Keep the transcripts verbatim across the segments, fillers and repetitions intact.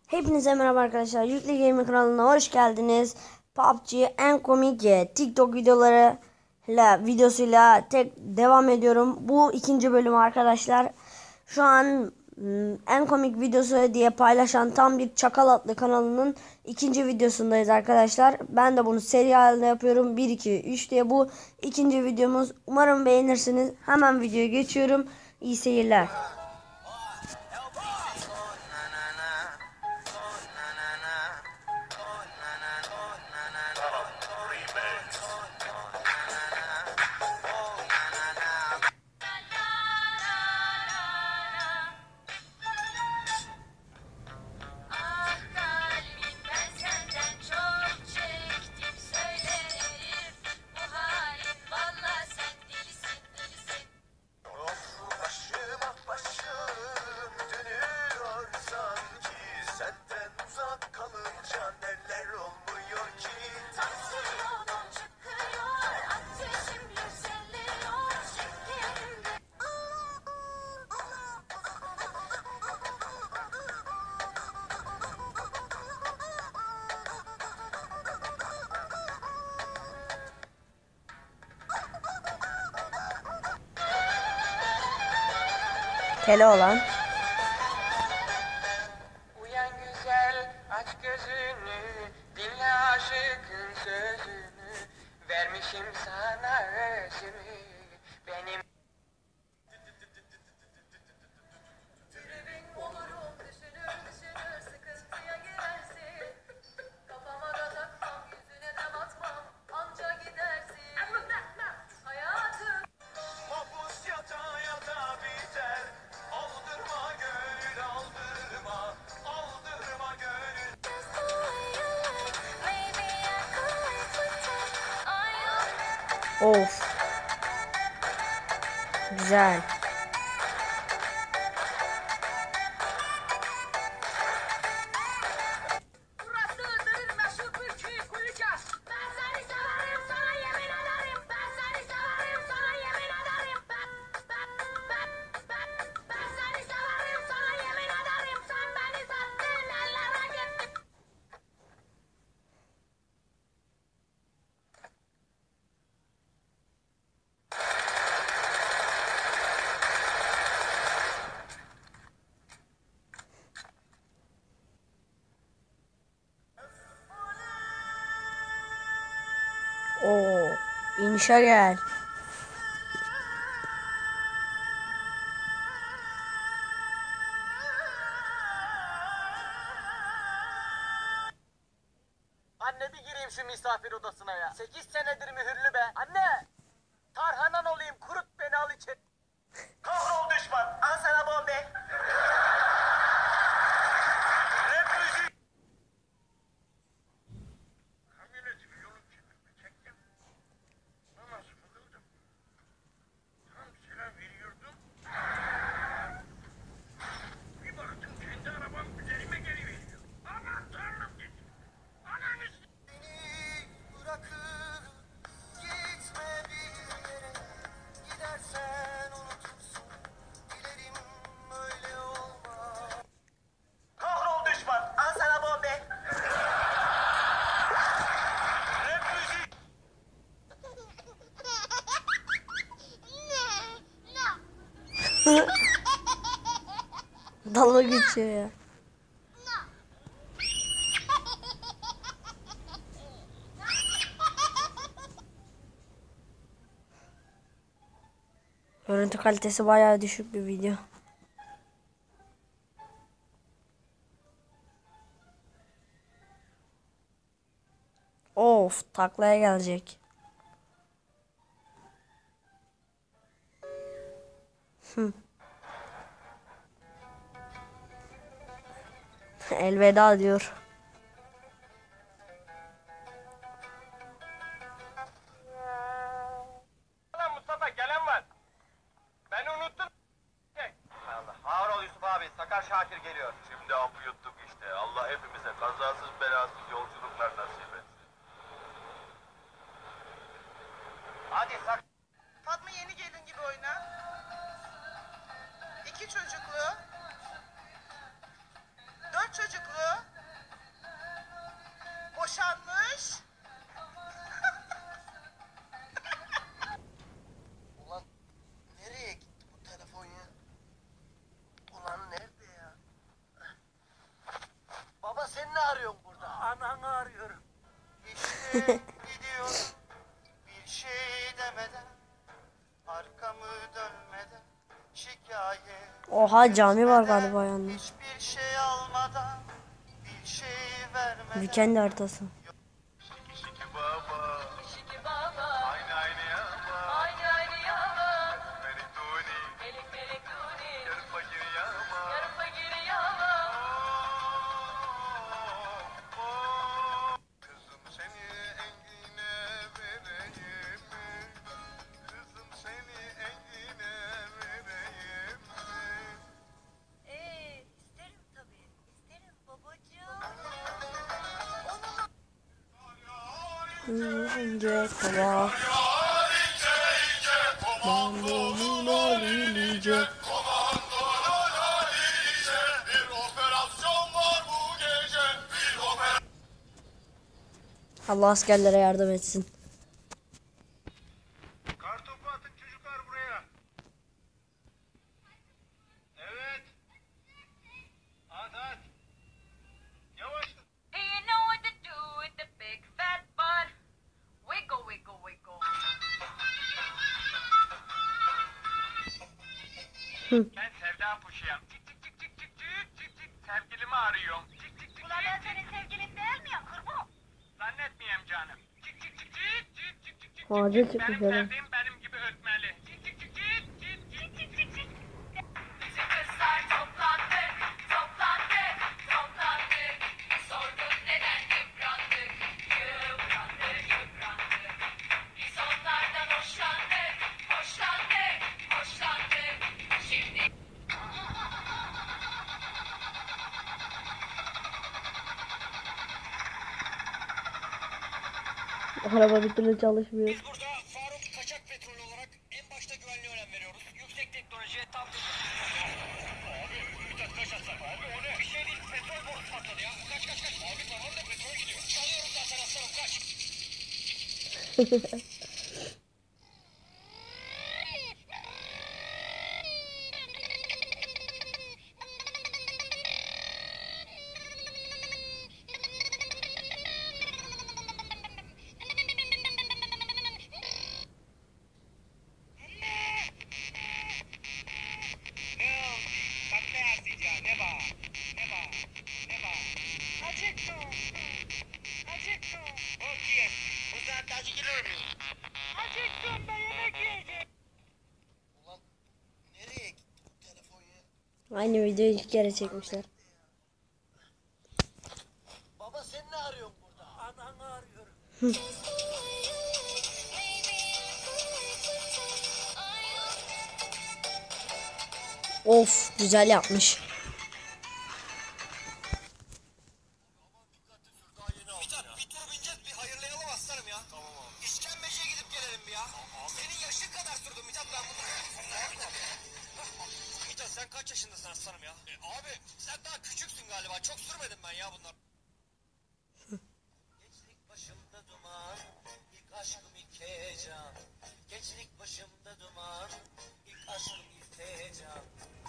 Hepinize merhaba arkadaşlar. Yüklü Gaming kanalına hoş geldiniz. P U B G en komik TikTok videolarıyla videosuyla tek devam ediyorum. Bu ikinci bölüm arkadaşlar. Şu an en komik videosu diye paylaşan Tam Bir Çakal adlı kanalının ikinci videosundayız arkadaşlar. Ben de bunu seri halinde yapıyorum. bir iki üç diye bu ikinci videomuz. Umarım beğenirsiniz. Hemen videoya geçiyorum. İyi seyirler. Keloğlan. Uyan güzel, aç gözünü, dinle aşıkın sözünü. Vermişim sana özümü, benim tribin olurum, düşünür düşünür, sıkıntıya girersin. Kafama da takmam, yüzüne de batmam, anca gidersin. Hayatım Mapus yata yata biter. Aldırma gönül aldırma. Aldırma gönül. Of. Güzel. burasıdır meşhur Türkiye Kulücaz. Ben seni severim, sana yemin ederim. Ben seni severim, sana yemin ederim. Ben, ben, ben, ben, ben seni severim, sana yemin ederim. Sen beni sattın, ellere gittin. Oo, inişe gel. Anne bir gireyim şu misafir odasına ya. Sekiz senedir mühürlü be. Anne! Tarhanan olayım, kurut beni al içeri. Kahrol düşman. Al sana bombe. Rap müzik. Kamyoneti bir yolun kenarına çektim. Namaz kıldım. Tam selam veriyordum. Bir baktım kendi arabam üzerime geliveriyor. Aman tanrım dedim. Ananı s- Beni bırakır gitme bir yere. Gidersen unutursun. Dilerim öyle olmaz. Kahrol düşman. Al sana bombe. Rap müzik. Dalga geçiyor ya. Görüntü kalitesi bayağı düşük bir video. Of, taklaya gelecek. Hı. Elveda diyor. Lan Mustafa gelen var. Beni unuttun. Allah. Ağır ol Yusuf abi. Sakar Şakir geliyor. Şimdi ambu yuttuk işte. Allah hepimize kazasız belasız yolculuklar nasip etsin. Hadi sak. Fatma yeni gelin gibi oyna. İki çocuklu. Dört çocuklu. Gidiyorum bir şey demeden, arkamı dönmeden, şikayet Oha cami var galiba yanında. hiçbir şey almadan, bir şey vermeden. Weekend haritası. Şiki baba, Şiki baba, aynı aynı yama, aynı aynı yama. melik duni, Melik melik duni, yarı fakir yama. yarı fakiri yama. Kızım seni engine vereyim mi? Kızım seni engine vereyim mi? Ee, isterim tabii. İsterim babacığım. İnce kova. Mamluğuna bilecek. Bir operasyon var bu gece. Bir operasyon. Allah askerlere yardım etsin. Kartopu atın çocuklar buraya. Evet. At at. Yavaş. Do you know what to do with the big fat butt? Wiggle, wiggle, wiggle. Ben Sevda Puşuyam. Cik cik cik cik cik cik cik cik. Sevgilimi arıyorum. Cik cik cik Ulan ben cik. senin sevgilin değil miyim? Kırmızı. Zannetmeyeyim canım. Cik cik cik cik cik cik cik cik. Ağacı Benim çıkmış öyle. sevdiğim benim gibi ötmeli. Cik cik cik cik cik cik cik cik cik. Bizim kızlar toplandık, toplandık, toplandık. Sorduk neden yıprandık, yıprandık, yıprandık. Biz onlardan hoşlandık, hoşlandık, hoşlandık. Şimdi Araba bir türlü çalışmıyor. Biz burada Faruk Kaçak Petrol olarak en başta güvenliğe önem veriyoruz. Yüksek teknolojiye tam... Abi Mithat kaç atsak abi o ne? Bir şey değil petrol borusu patladı ya. Kaç kaç kaç. Abi tamam da petrol gidiyor. Çalıyoruz zaten aslanım kaç. Bak ne yazdık ya ne var? Ne var? Ne var? Acıktım. Acıktım. Okey. Bu saatte acıkılır mı? Acıktım ben yemek yiyeceğim. Ulan nereye gitti bu telefon ya? Aynı videoyu iki kere çekmişler. Baba sen ne arıyorsun burada? Ananı arıyorum. Of güzel yapmış. Mithat bir tur bineceğiz bir hayırlayalım aslanım ya. Tamam abi. İşkembeciye gidip gelelim bir ya. Senin yaşın kadar sürdü Mithat ben bunu. Mithat sen kaç yaşındasın aslanım ya? E, abi sen daha küçüksün galiba. Çok sürmedim ben ya bunlar. Gençlik başımda duman, ilk aşkım ilk heyecan. Gençlik başımda duman, ilk aşkım ilk heyecan.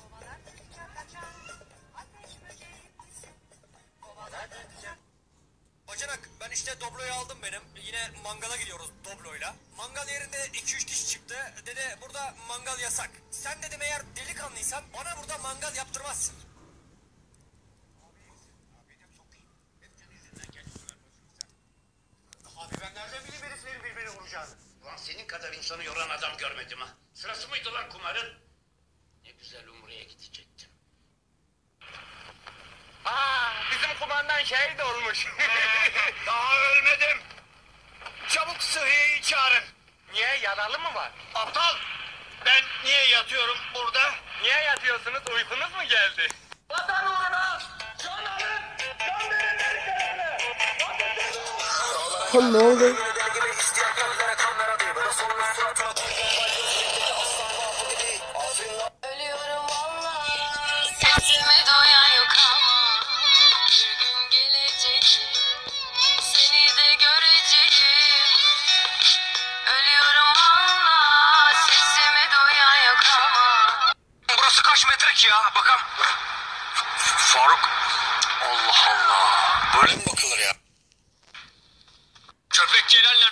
Bacanak ben işte Doblo'yu aldım benim. Yine mangala gidiyoruz Doblo'yla. Mangal yerinde iki üç kişi çıktı. Dede burada mangal yasak. Sen dedim eğer delikanlıysan bana burada mangal yaptırmazsın. Abi ben nereden bileyim heriflerin birbirini vuracağını? Ulan senin kadar insanı yoran adam görmedim ha. Sırası mıydı lan kumarın? Ne güzel Umre'ye gidecektim. Aa, bizim kumandan şehit olmuş. Daha ölmedim. Çabuk sıhhiyeyi çağırın. Niye yaralı mı var? Aptal! Ben niye yatıyorum burada? Niye yatıyorsunuz? Uykunuz mu geldi? Vatan uğruna can alın, can verin erkeğine. Oğlum ne oldu? ölüyorum valla. Sesime doyan yok ama bir gün gelecek. Seni de göreceğim. Ölüyorum valla. Sesime doyan yok ama. Burası kaç metre ki ya? Bakalım. Faruk. Allah Allah. Böyle mi bakılır ya? Köpek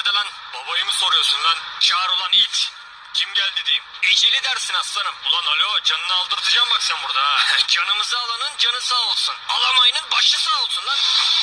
nerede lan? Babayı mı soruyorsun lan? Çağır ulan it. Kim geldi diyeyim. Eceli dersin aslanım. Ulan alo canını aldırtacağım bak sen burada ha. Canımızı alanın canı sağ olsun. Alamayının başı sağ olsun lan.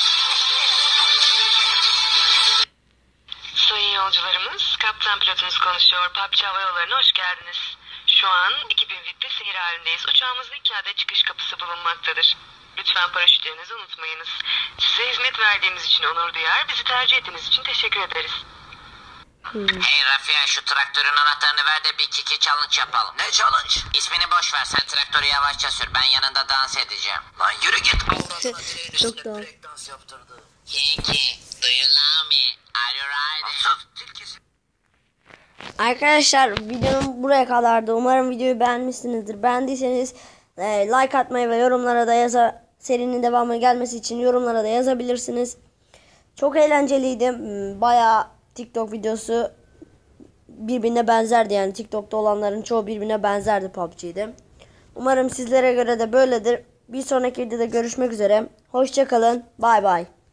Sayın yolcularımız, kaptan pilotunuz konuşuyor. P U B G Hava Yolları'na hoş geldiniz. Şu an iki bin V I P'li seyir halindeyiz. Uçağımızda iki adet çıkış kapısı bulunmaktadır. Lütfen paraşütlerinizi unutmayınız. Size hizmet verdiğimiz için onur duyar, bizi tercih ettiğiniz için teşekkür ederiz. Hey Rafia şu traktörün anahtarını ver de bir kiki challenge yapalım. Ne challenge? İsmini boş ver sen traktörü yavaşça sür ben yanında dans edeceğim. Lan yürü git. Çok doğal. Dans yaptırdı. Kiki do you love me? Are you riding? Sus tilkisi. Arkadaşlar videom buraya kadardı. Umarım videoyu beğenmişsinizdir. Beğendiyseniz e, like atmayı ve yorumlara da yaza serinin devamı gelmesi için yorumlara da yazabilirsiniz. Çok eğlenceliydi. Hmm, Bayağı TikTok videosu birbirine benzerdi. Yani TikTok'ta olanların çoğu birbirine benzerdi P U B G'de. Umarım sizlere göre de böyledir. Bir sonraki videoda görüşmek üzere. Hoşça kalın. Bay bay.